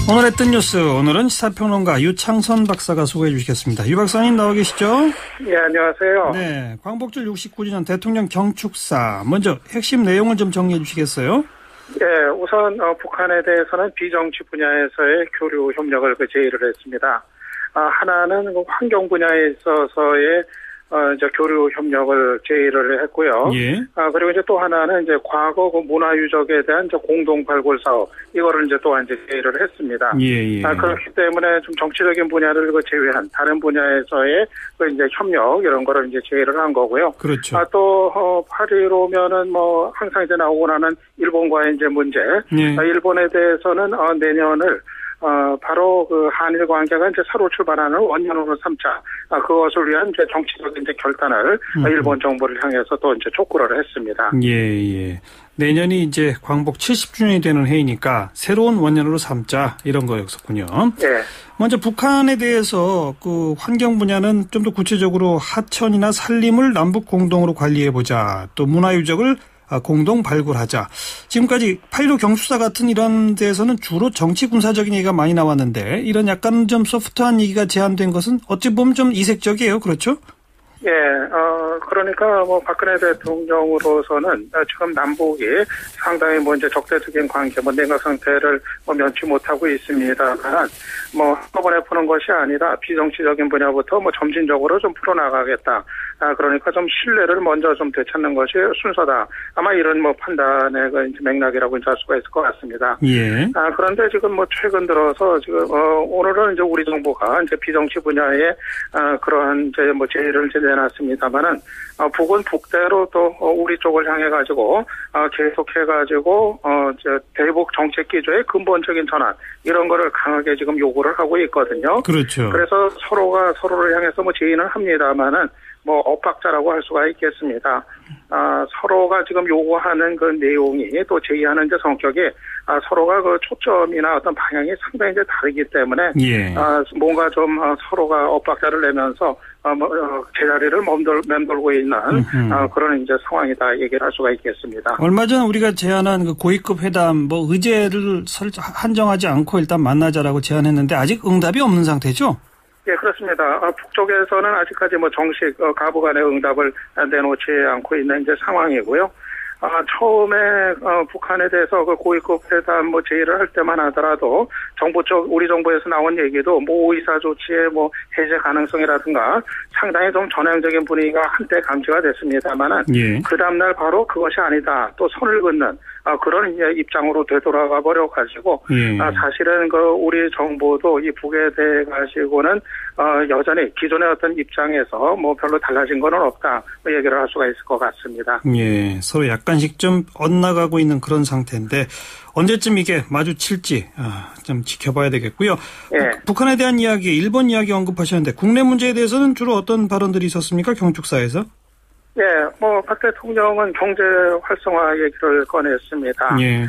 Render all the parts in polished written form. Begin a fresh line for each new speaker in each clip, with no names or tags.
오늘 했던 뉴스, 오늘은 시사평론가 유창선 박사가 소개해 주시겠습니다. 유 박사님 나와 계시죠?
네, 안녕하세요.
네, 광복절 69주년 대통령 경축사. 먼저 핵심 내용을 좀 정리해 주시겠어요?
네, 우선 북한에 대해서는 비정치 분야에서의 교류 협력을 제의를 했습니다. 하나는 환경 분야에 있어서의 이제 교류 협력을 제의를 했고요.
예.
그리고 이제 또 하나는 이제 과거 그 문화유적에 대한 이제 공동 발굴 사업, 이거를 이제 또한 이제 제의를 했습니다.
예.
그렇기 때문에 좀 정치적인 분야를 제외한 다른 분야에서의 이제 협력, 이런 거를 이제 제의를 한 거고요.
그렇죠.
또 8.15면은 뭐 항상 이제 나오고 나는 일본과의 이제 문제,
예.
일본에 대해서는 내년을 바로 그 한일 관계가 이제 새로 출발하는 원년으로 삼자, 그것을 위한 이제 정치적인 이제 결단을 일본 정부를 향해서 또 이제 촉구를 했습니다.
예. 내년이 이제 광복 70주년이 되는 해이니까 새로운 원년으로 삼자, 이런 거였었군요.
예.
먼저 북한에 대해서 그 환경 분야는 좀 더 구체적으로 하천이나 산림을 남북 공동으로 관리해보자, 또 문화유적을 공동 발굴하자. 지금까지 8.15 경축사 같은 이런 데에서는 주로 정치 군사적인 얘기가 많이 나왔는데, 이런 약간 좀 소프트한 얘기가 제한된 것은 어찌 보면 좀 이색적이에요. 그렇죠?
예, 그러니까 뭐 박근혜 대통령으로서는 지금 남북이 상당히 뭐 이제 적대적인 관계, 뭐 냉각 상태를 뭐 면치 못하고 있습니다만, 뭐 한꺼번에 푸는 것이 아니라 비정치적인 분야부터 뭐 점진적으로 좀 풀어나가겠다. 그러니까 좀 신뢰를 먼저 좀 되찾는 것이 순서다. 아마 이런 뭐 판단의 그 이제 맥락이라고 이제 할 수가 있을 것 같습니다.
예.
그런데 지금 뭐 최근 들어서 지금 오늘은 이제 우리 정부가 이제 비정치 분야에 그러한 이제 뭐 제의를 이제 내놨습니다만은 북은 북대로 또 우리 쪽을 향해 가지고 계속해 가지고 대북 정책 기조의 근본적인 전환, 이런 거를 강하게 지금 요구를 하고 있거든요.
그렇죠.
그래서 서로가 서로를 향해서 뭐 제의는 합니다만은 뭐 엇박자라고 할 수가 있겠습니다. 서로가 지금 요구하는 그 내용이 또 제의하는 이제 성격이 서로가 그 초점이나 어떤 방향이 상당히 이제 다르기 때문에
예.
뭔가 좀 서로가 엇박자를 내면서 제자리를 맴돌고 있는 그런 이제 상황이다, 얘기를 할 수가 있겠습니다.
얼마 전 우리가 제안한 그 고위급 회담, 뭐 의제를 한정하지 않고 일단 만나자라고 제안했는데 아직 응답이 없는 상태죠?
예, 그렇습니다. 북쪽에서는 아직까지 뭐 정식 가부 간의 응답을 내놓지 않고 있는 이제 상황이고요. 처음에 북한에 대해서 그 고위급 회담 뭐 제의를 할 때만 하더라도 정부 쪽, 우리 정부에서 나온 얘기도 뭐 오이사 조치의 뭐 해제 가능성이라든가 상당히 좀 전향적인 분위기가 한때 감지가 됐습니다만은,
예.
그 다음날 바로 그것이 아니다, 또 선을 긋는 그런 이제 입장으로 되돌아가 버려 가지고,
예.
사실은 그 우리 정부도 이 북에 대해 가지고는 여전히 기존의 어떤 입장에서 뭐 별로 달라진 건 없다, 뭐 얘기를 할 수가 있을 것 같습니다.
예, 서로 약간씩 좀 엇나가고 있는 그런 상태인데 언제쯤 이게 마주칠지 좀 지켜봐야 되겠고요.
예.
북한에 대한 이야기, 일본 이야기 언급하셨는데 국내 문제에 대해서는 주로 어떤 발언들이 있었습니까? 경축사에서?
예, 뭐 박 대통령은 경제 활성화 얘기를 꺼냈습니다.
예.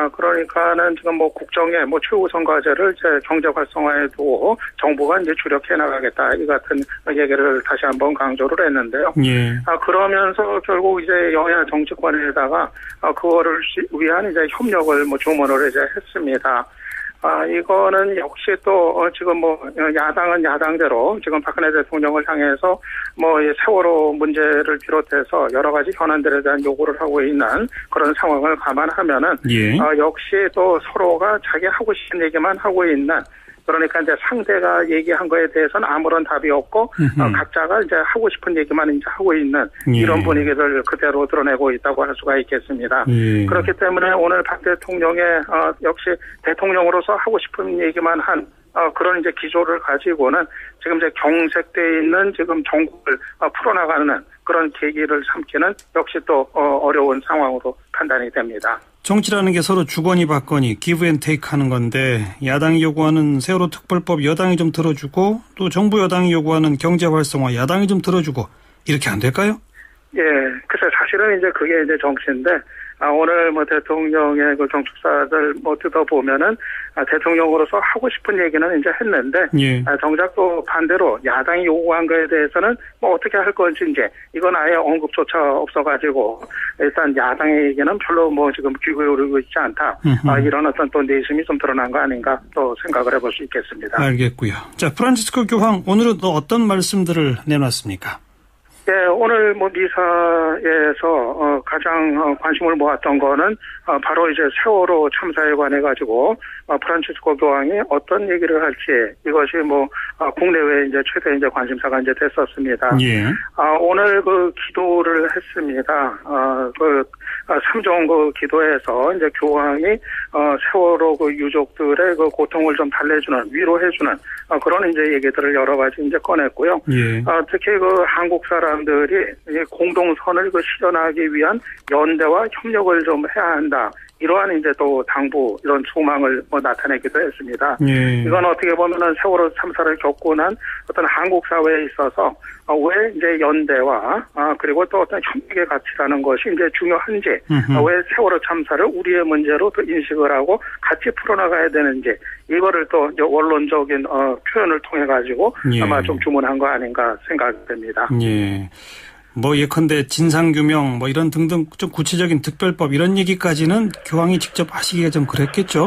그러니까는 지금 뭐 국정의 뭐 최우선 과제를 이제 경제 활성화에 두고 정부가 이제 주력해 나가겠다, 이 같은 얘기를 다시 한번 강조를 했는데요.
예.
그러면서 결국 이제 여야 정치권에다가 그거를 위한 이제 협력을 뭐 주문을 이제 했습니다. 이거는 역시 또 지금 뭐 야당은 야당대로 지금 박근혜 대통령을 향해서 뭐 세월호 문제를 비롯해서 여러 가지 현안들에 대한 요구를 하고 있는 그런 상황을 감안하면은,
예.
역시 또 서로가 자기 하고 싶은 얘기만 하고 있는, 그러니까 이제 상대가 얘기한 거에 대해서는 아무런 답이 없고 각자가 이제 하고 싶은 얘기만 이제 하고 있는 이런 분위기를 그대로 드러내고 있다고 할 수가 있겠습니다. 그렇기 때문에 오늘 박 대통령의 역시 대통령으로서 하고 싶은 얘기만 한 그런 이제 기조를 가지고는 지금 이제 경색돼 있는 지금 정국을 풀어나가는 그런 계기를 삼기는 역시 또 어려운 상황으로 판단이 됩니다.
정치라는 게 서로 주거니 받거니 기브 앤 테이크 하는 건데, 야당이 요구하는 세월호 특별법 여당이 좀 들어주고, 또 정부 여당이 요구하는 경제 활성화 야당이 좀 들어주고, 이렇게 안 될까요?
예, 글쎄 사실은 이제 그게 이제 정치인데, 오늘 뭐 대통령의 그 경축사를 뭐 뜯어보면은 대통령으로서 하고 싶은 얘기는 이제 했는데
예.
정작 또 반대로 야당이 요구한 거에 대해서는 뭐 어떻게 할 건지 이제 이건 아예 언급조차 없어가지고 일단 야당의 얘기는 별로 뭐 지금 귀 기울이고 있지 않다. 이런 어떤 또 내심이 좀 드러난 거 아닌가 또 생각을 해볼 수 있겠습니다.
알겠고요. 자, 프란치스코 교황 오늘은 또 어떤 말씀들을 내놨습니까?
네, 오늘 뭐 미사에서 가장 관심을 모았던 거는 바로 이제 세월호 참사에 관해 가지고 프란치스코 교황이 어떤 얘기를 할지 이것이 뭐 국내외 이제 최대 이제 관심사가 이제 됐었습니다.
예.
오늘 그 기도를 했습니다. 그 삼종 그 기도에서 이제 교황이 세월호 그 유족들의 그 고통을 좀 달래주는 위로해주는 그런 이제 얘기들을 여러 가지 이제 꺼냈고요.
예.
특히 그 한국 사람들이 공동선을 그 실현하기 위한 연대와 협력을 좀 해야 한다. 이러한 이제 또 당부 이런 소망을 뭐 나타내기도 했습니다.
예.
이건 어떻게 보면은 세월호 참사를 겪고 난 어떤 한국 사회에 있어서 왜 이제 연대와 그리고 또 어떤 협력의 가치라는 것이 이제 중요한지 왜 세월호 참사를 우리의 문제로 또 인식을 하고 같이 풀어나가야 되는지 이거를 또 이제 원론적인 표현을 통해 가지고
예.
아마 좀 주문한 거 아닌가 생각이 됩니다.
예. 뭐 예컨대 진상규명 뭐 이런 등등 좀 구체적인 특별법 이런 얘기까지는 교황이 직접 하시기가 좀 그랬겠죠?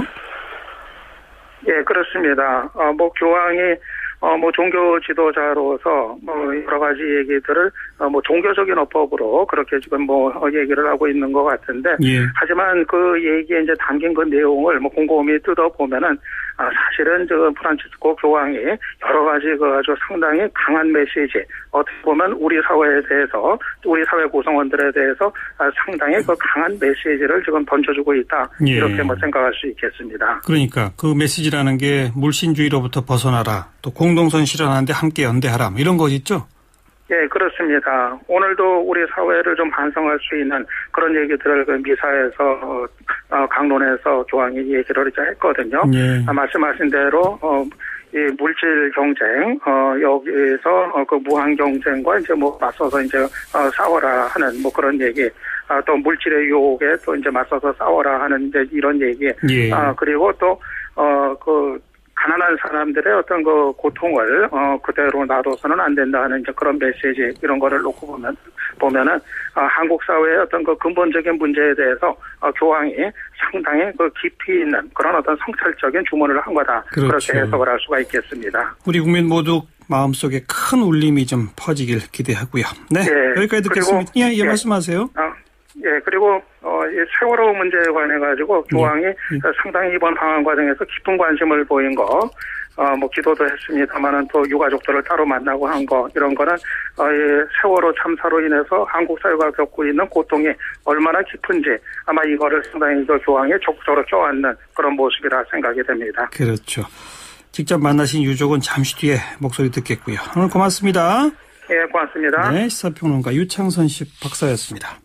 예, 그렇습니다. 뭐 교황이 뭐 종교 지도자로서 뭐 여러 가지 얘기들을 뭐 종교적인 어법으로 그렇게 지금 뭐 얘기를 하고 있는 것 같은데
예.
하지만 그 얘기에 이제 담긴 그 내용을 뭐 곰곰이 뜯어보면은 사실은 저 프란치스코 교황이 여러 가지 그 아주 상당히 강한 메시지 어떻게 보면 우리 사회에 대해서 우리 사회 구성원들에 대해서 상당히 그 강한 메시지를 지금 던져주고 있다.
예.
이렇게 뭐 생각할 수 있겠습니다.
그러니까 그 메시지라는 게 물신주의로부터 벗어나라. 또 공동선 실현하는데 함께 연대하라. 뭐 이런 거 있죠?
예, 그렇습니다. 오늘도 우리 사회를 좀 반성할 수 있는 그런 얘기들을 그 미사에서 강론에서 교황이 얘기를 이제 했거든요.
예.
말씀하신 대로 이 물질 경쟁 여기에서 그 무한 경쟁과 이제 뭐 맞서서 이제 싸워라 하는 뭐 그런 얘기. 또 물질의 유혹에 또 이제 맞서서 싸워라 하는 이제 이런 얘기.
예.
그리고 또 그 가난한 사람들의 어떤 그 고통을 그대로 놔둬서는 안 된다는 이제 그런 메시지 이런 거를 놓고 보면은 한국 사회의 어떤 그 근본적인 문제에 대해서 교황이 상당히 그 깊이 있는 그런 어떤 성찰적인 주문을 한 거다.
그렇죠.
그렇게 해석을 할 수가 있겠습니다.
우리 국민 모두 마음속에 큰 울림이 좀 퍼지길 기대하고요. 네,
예,
여기까지 듣겠습니다. 예, 말씀하세요.
예, 그리고 이 세월호 문제에 관해 가지고 교황이 상당히 이번 방한 과정에서 깊은 관심을 보인 거, 뭐 기도도 했습니다만은 또 유가족들을 따로 만나고 한 거 이런 거는 이 세월호 참사로 인해서 한국 사회가 겪고 있는 고통이 얼마나 깊은지 아마 이거를 상당히 그 교황이 적극적으로 껴안는 그런 모습이라 생각이 됩니다.
그렇죠. 직접 만나신 유족은 잠시 뒤에 목소리 듣겠고요. 오늘 고맙습니다.
예, 고맙습니다.
네, 시사평론가 유창선 씨 박사였습니다.